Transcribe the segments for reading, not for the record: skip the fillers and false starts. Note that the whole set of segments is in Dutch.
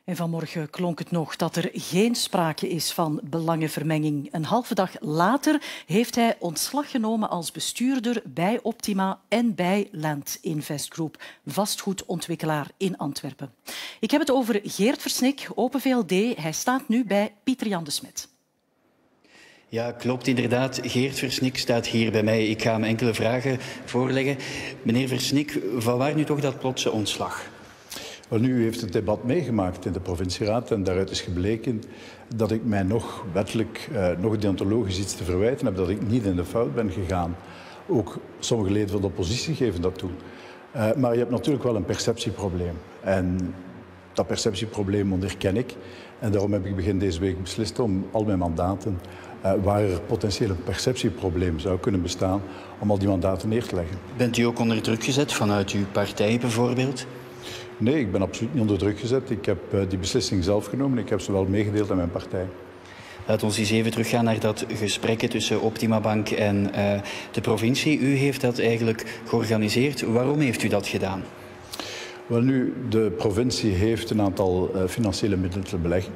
En vanmorgen klonk het nog dat er geen sprake is van belangenvermenging. Een halve dag later heeft hij ontslag genomen als bestuurder bij Optima en bij Land Invest Group, vastgoedontwikkelaar in Antwerpen. Ik heb het over Geert Versnik, Open VLD. Hij staat nu bij Pieter Jan de Smet. Ja, klopt inderdaad. Geert Versnik staat hier bij mij. Ik ga hem enkele vragen voorleggen. Meneer Versnik, vanwaar nu toch dat plotse ontslag? Wel, nu, u heeft het debat meegemaakt in de provincieraad en daaruit is gebleken dat ik mij nog wettelijk, nog deontologisch iets te verwijten heb, dat ik niet in de fout ben gegaan. Ook sommige leden van de oppositie geven dat toe. Maar je hebt natuurlijk wel een perceptieprobleem. En dat perceptieprobleem onderken ik. En daarom heb ik begin deze week beslist om al mijn mandaten, waar er potentieel een perceptieprobleem zou kunnen bestaan, om al die mandaten neer te leggen. Bent u ook onder druk gezet vanuit uw partij bijvoorbeeld? Nee, ik ben absoluut niet onder druk gezet. Ik heb die beslissing zelf genomen. Ik heb ze wel meegedeeld aan mijn partij. Laat ons eens even teruggaan naar dat gesprek tussen Optima Bank en de provincie. U heeft dat eigenlijk georganiseerd. Waarom heeft u dat gedaan? Wel nu, de provincie heeft een aantal financiële middelen te beleggen.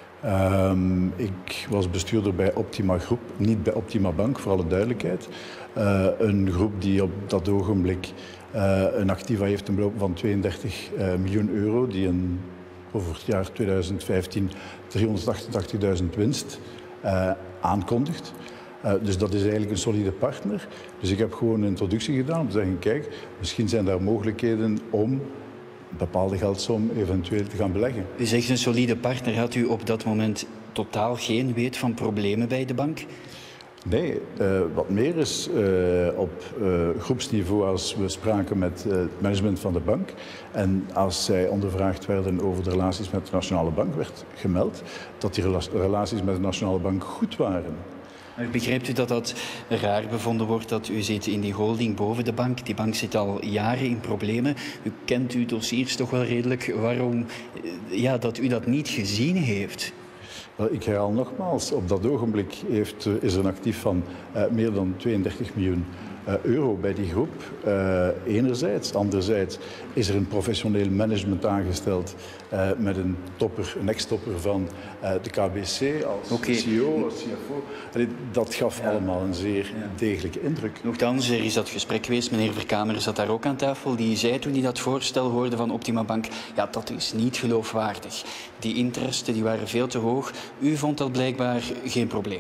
Ik was bestuurder bij Optima Groep, niet bij Optima Bank, voor alle duidelijkheid. Een groep die op dat ogenblik een activa heeft een beloop van 32 miljoen euro, die over het jaar 2015 388.000 winst aankondigt. Dus dat is eigenlijk een solide partner. Dus ik heb gewoon een introductie gedaan om te zeggen, kijk, misschien zijn daar mogelijkheden om een bepaalde geldsom eventueel te gaan beleggen. U zegt een solide partner. Had u op dat moment totaal geen weet van problemen bij de bank? Nee, wat meer is, op groepsniveau, als we spraken met het management van de bank en als zij ondervraagd werden over de relaties met de Nationale Bank, werd gemeld dat die relaties met de Nationale Bank goed waren. Maar begrijpt u dat dat raar bevonden wordt dat u zit in die holding boven de bank? Die bank zit al jaren in problemen. U kent uw dossiers toch wel redelijk. Waarom dat u dat niet gezien heeft? Ik herhaal nogmaals, op dat ogenblik is er een actief van meer dan 32 miljoen euro bij die groep. Enerzijds. Anderzijds is er een professioneel management aangesteld met een ex-topper van de KBC als CEO, als CFO. Dat gaf allemaal een zeer degelijke indruk. Nochtans, er is dat gesprek geweest. Meneer Verkamer zat daar ook aan tafel. Die zei toen hij dat voorstel hoorde van Optima Bank, ja, dat is niet geloofwaardig. Die interesten die waren veel te hoog. U vond dat blijkbaar geen probleem.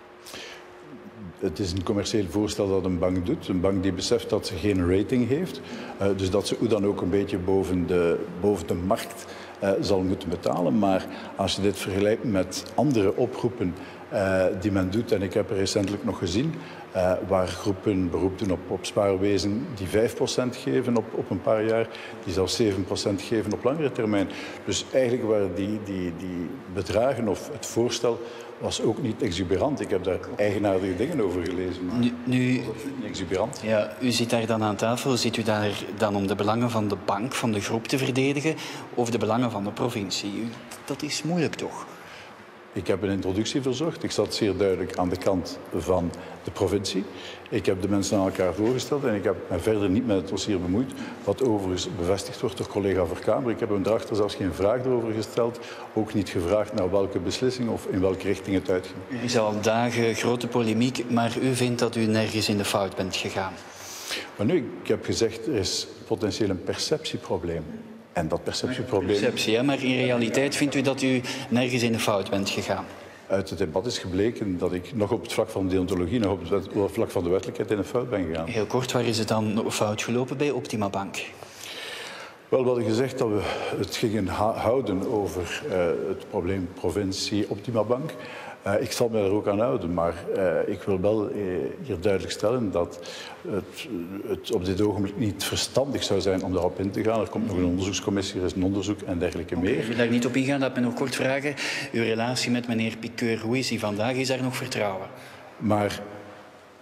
Het is een commercieel voorstel dat een bank doet. Een bank die beseft dat ze geen rating heeft. Dus dat ze hoe dan ook een beetje boven de markt zal moeten betalen. Maar als je dit vergelijkt met andere oproepen die men doet, en ik heb er recentelijk nog gezien, waar groepen beroep doen op spaarwezen die 5% geven op een paar jaar, die zelfs 7% geven op langere termijn. Dus eigenlijk waren die bedragen of het voorstel was ook niet exuberant. Ik heb daar eigenaardige dingen over gelezen. Maar nu, niet exuberant. Ja, u zit daar dan aan tafel. Zit u daar dan om de belangen van de bank, van de groep te verdedigen, of de belangen van de provincie? Dat is moeilijk toch? Ik heb een introductie verzorgd. Ik zat zeer duidelijk aan de kant van de provincie. Ik heb de mensen aan elkaar voorgesteld en ik heb me verder niet met het dossier bemoeid. Wat overigens bevestigd wordt door collega Verkamer. Ik heb hem daarachter zelfs geen vraag erover gesteld. Ook niet gevraagd naar welke beslissing of in welke richting het uitging. Er is al dagen grote polemiek, maar u vindt dat u nergens in de fout bent gegaan. Maar nu, ik heb gezegd, er is potentieel een perceptieprobleem. En dat perceptieprobleem... Perceptie, hè? Maar in realiteit vindt u dat u nergens in de fout bent gegaan? Uit het debat is gebleken dat ik nog op het vlak van deontologie, nog op het vlak van de wettelijkheid in de fout ben gegaan. Heel kort, waar is het dan fout gelopen bij Optima Bank? Wel, we hadden gezegd dat we het gingen houden over het probleem provincie Optima Bank. Ik zal me daar ook aan houden, maar ik wil wel hier duidelijk stellen dat het op dit ogenblik niet verstandig zou zijn om daarop in te gaan. Er komt nog een onderzoekscommissie, er is een onderzoek en dergelijke meer. Ik wil daar niet op ingaan, laat me nog kort vragen. Uw relatie met meneer Piqueur, hoe is die vandaag? Is daar nog vertrouwen? Maar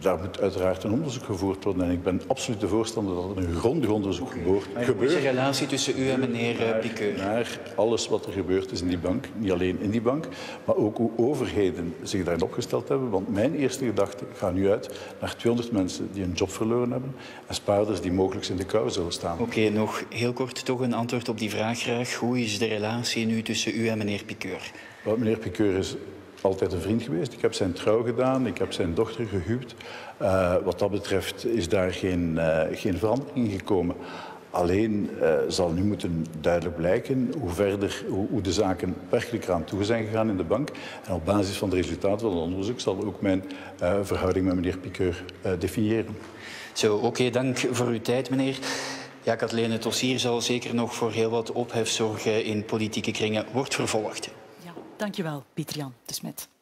Daar moet uiteraard een onderzoek gevoerd worden. En ik ben absoluut de voorstander dat er een grondig onderzoek gebeurt. Hoe is de relatie tussen u en meneer Piqueur? Naar alles wat er gebeurd is in die bank. Niet alleen in die bank, maar ook hoe overheden zich daarin opgesteld hebben. Want mijn eerste gedachte gaat nu uit naar 200 mensen die een job verloren hebben en spaarders die mogelijk in de kou zullen staan. Oké, nog heel kort toch een antwoord op die vraag graag. Hoe is de relatie nu tussen u en meneer Piqueur? Wel, meneer Piqueur is altijd een vriend geweest. Ik heb zijn trouw gedaan, ik heb zijn dochter gehuwd. Wat dat betreft is daar geen verandering gekomen. Alleen zal nu moeten duidelijk blijken hoe de zaken werkelijk eraan toe zijn gegaan in de bank. En op basis van de resultaten van het onderzoek zal ook mijn verhouding met meneer Piqueur definiëren. Zo, oké, dank voor uw tijd, meneer. Ja, Kathleen, het dossier zal zeker nog voor heel wat ophef zorgen in politieke kringen. Wordt vervolgd. Ja, dankjewel, Pieter-Jan de Smet.